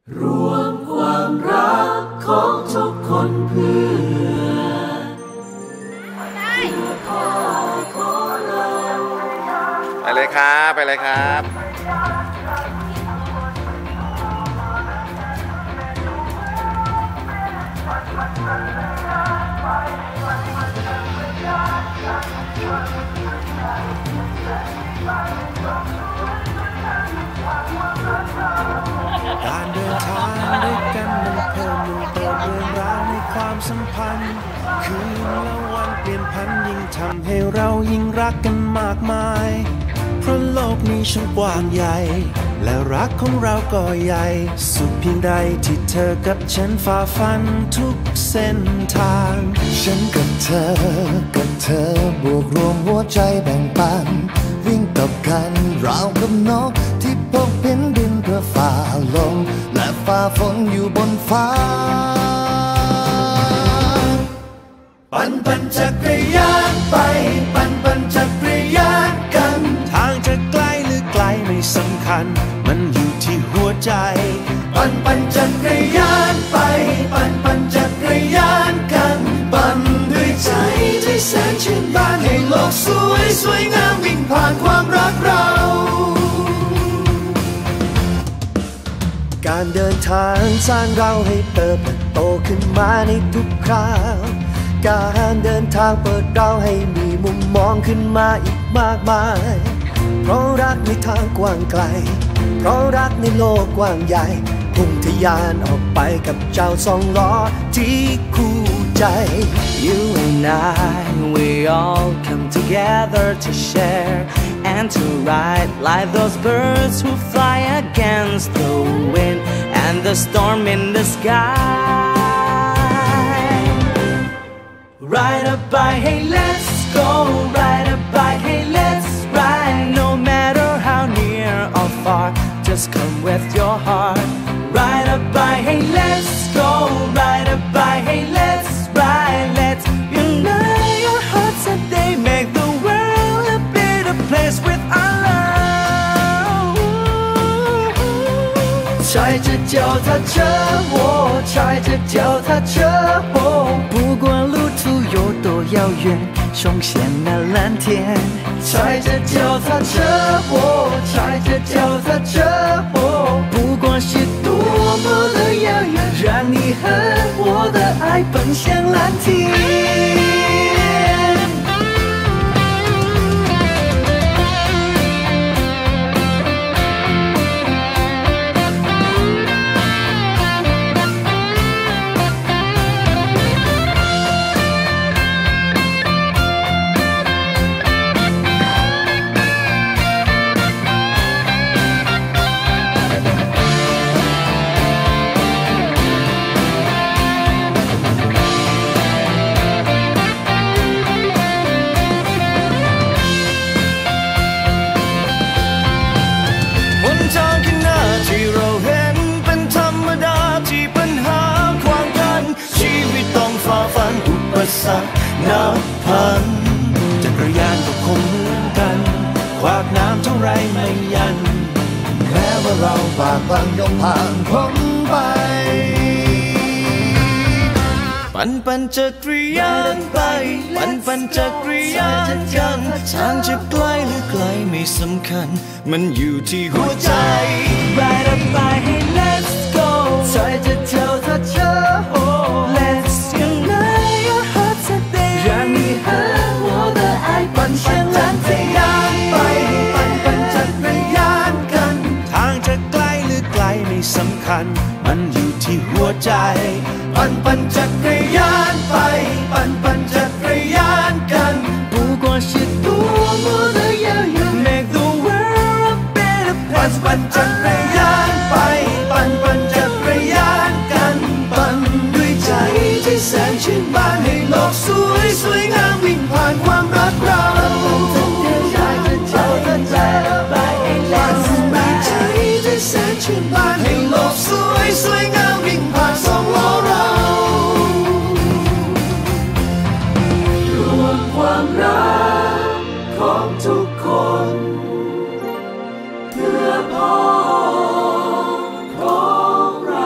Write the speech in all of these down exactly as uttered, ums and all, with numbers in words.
รวมความรักของทุกคนเพื่อพ่อของเราไปเลยครับไปเลยครับการเดินทางด้วยกันมันเพิ่มมันเติมเรื่องราวในความสัมพันธ์คืนและวันเปลี่ยนพันยิ่งทำให้เรายิ่งรักกันมากมายเพราะโลกนี้ช่างกว้างใหญ่และรักของเราก็ใหญ่สุดเพียงใดที่เธอกับฉันฝ่าฟันทุกเส้นทางฉันกับเธอกับเธอบวกรวมหัวใจแบ่งปันวิ่งต่อกันราวกับนกที่พบเห็นดินเพื่อฝ่าลมและฝ่าฝนอยู่บนฟ้าปั่นปั่นจักรยานไปปั่นปั่นจักรยานกันทางจะไกลหรือไกลไม่สำคัญมันอยู่ที่หัวใจปั่นปั่นจักรยานไปปั่นปั่นจักรยานกันปั่นด้วยใจที่แสนชื่นบานให้โลกสวยสวยงามวิ่งผ่านความรักเราการเดินทางสร้างเราให้เติบโตขึ้นมาในทุกคราวการเดินทางเปิดเราให้มีมุมมองขึ้นมาอีกมากมายเพราะรักในทางกว้างไกลเพราะรักในโลกกว้างใหญ่พุ่งทะยานออกไปกับเจ้าสองล้อที่คู่ใจ You and I we all come together to share and to ride like those birds who fly against the wind and the storm in the sky Ride a bike, hey let's go Ride a bike, hey let's ride No matter how near or far Just come with your heart Ride a bike, hey let's go Ride a bike, hey let's ride Let's unite our hearts and they make the world a better place with our love 踩着脚踏车我踩着脚踏车我不管路途有多遥远冲向那蓝天踩着脚踏车我踩着脚踏车我不管是多么的遥远让你和我的爱奔向蓝天นับพันจักรยานก็คงเหมือนกันขวากน้ำเท่าไรไม่ยันแม้ว่าเราบากบั่นย่อมผ่านพ้นไปปั่นปั่นจักรยานไปปั่นปั่นจักรยานกันทางจะไกลหรือไกลไม่สำคัญมันอยู่ที่หัวใจ Ride a bike hey let's go 踩着脚踏车 Let's unite your hearts and they 让你和我的爱奔向蓝天ไปปั่นปั่นจักรยานกันทางจะไกลหรือไกลไม่สำคัญมันอยู่ที่หัวใจปั่นปั่นจักรยานไปปั่นปั่นจักรยานกัน不管是多么的遥远 Make the world a better place ปั่นจักรยานไปปั่นปั่นจักรยานกันปั่นด้วยใจที่แสนชื่นบานให้โลกสวยสวยงามวิ่งผ่านความรักเราปั่นด้วยใจที่แสนชื่นบานให้โลกสวยสวยงามวิ่งผ่านสองล้อเรารวมความรักของทุกคนเพื่อพ่อของเรา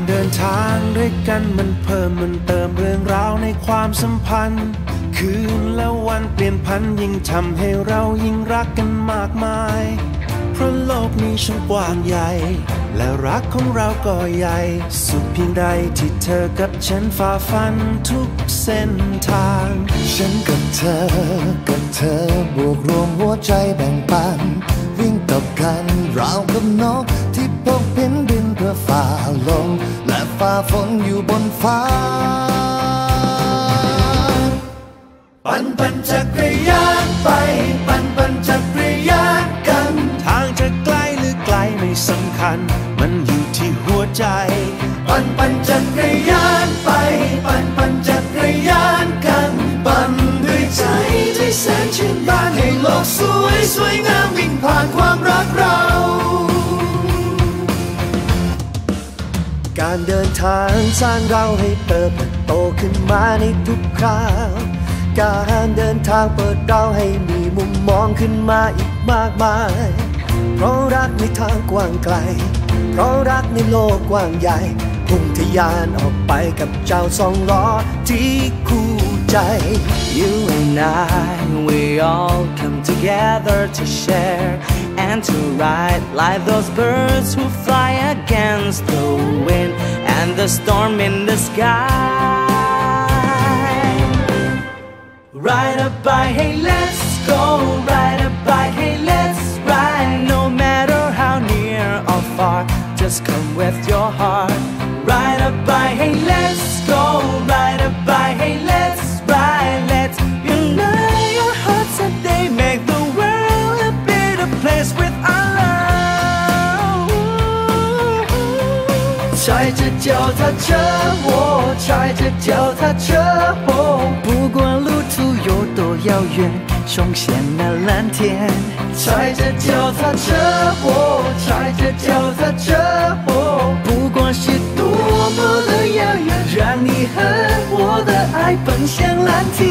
เดินทางด้วยกันมันเพิ่มมันเติมเรื่องราวในความสัมพันธ์คืนและวันเปลี่ยนพันยิ่งทำให้เรายิ่งรักกันมากมายเพราะโลกนี้ช่างกว้างใหญ่และรักของเราก็ใหญ่สุดเพียงใดที่เธอกับฉันฝ่าฟันทุกเส้นทางฉันกับเธอกับเธอบวกรวมหัวใจแบ่งปันวิ่งตบกันราวกับนกที่พกบินบินเพื่อฝ่าลมและฝ่าฝนอยู่บนฟ้าปั่นปั่นจักรยานไปปั่นปั่นจักรยานกันทางจะไกลหรือไกลไม่สำคัญมันอยู่ที่หัวใจปั่นปั่นจักรยานไปปั่นปั่นจักรยานกันปั่นด้วยใจที่แสนชื่นบานให้โลกสวยสวยงามวิ่งผ่านความรักเราการเดินทางสร้างเราให้เติบโตขึ้นมาในทุกคราวการเดินทางเปิดเราให้มีมุมมองขึ้นมาอีกมากมายเพราะรักในทางกว้างไกลเพราะรักในโลกกว้างใหญ่พุ่งทะยานออกไปกับเจ้าสองล้อที่คู่ใจ You and I we all come together to share and to ride like those birds who fly against the wind and the storm in the sky Ride a bike, hey let's go. Ride a bike, hey let's ride. No matter how near or far, just come with your heart. Ride a bike, hey let's go. Ride a bike, hey let's ride. Let's unite our hearts and they make the world a better place with our love. 踩着脚踏车，我踩着脚踏车， 不管路途有多遥远，冲向那蓝天。 踩着脚踏车，我踩着脚踏车， 不管是多么的遥远， 让你和我的爱奔向蓝天。